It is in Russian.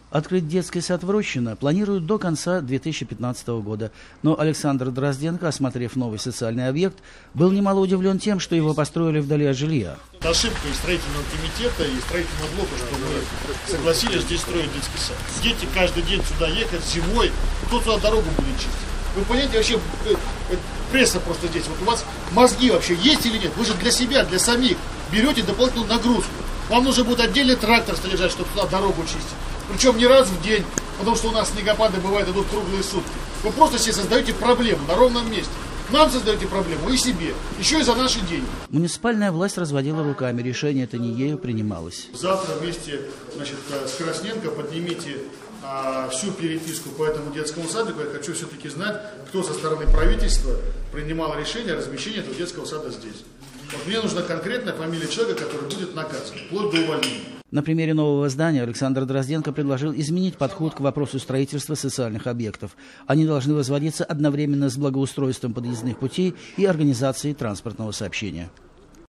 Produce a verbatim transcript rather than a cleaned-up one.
Открыть детский сад в Рощино планируют до конца две тысячи пятнадцатого года. Но Александр Дрозденко, осмотрев новый социальный объект, был немало удивлен тем, что его построили вдали от жилья. Ошибка и строительного комитета, и строительного блока, что мы согласились здесь строить детский сад. Дети каждый день сюда ехать зимой, кто сюда дорогу будет чистить? Вы понимаете, вообще пресса просто здесь. Вот у вас мозги вообще есть или нет? Вы же для себя, для самих берете дополнительную нагрузку. Вам нужно будет отдельный трактор содержать, чтобы туда дорогу чистить. Причем не раз в день, потому что у нас снегопады бывают идут круглые сутки. Вы просто себе создаете проблему на ровном месте. Нам создаете проблему и себе, еще и за наши деньги. Муниципальная власть разводила руками, решение это не ею принималось. Завтра вместе, значит, с Красненко поднимите а, всю переписку по этому детскому садику. Я хочу все-таки знать, кто со стороны правительства принимал решение о размещении этого детского сада здесь. Вот мне нужна конкретная фамилия человека, который будет наказан, вплоть до увольнения. На примере нового здания Александр Дрозденко предложил изменить подход к вопросу строительства социальных объектов. Они должны возводиться одновременно с благоустройством подъездных путей и организацией транспортного сообщения.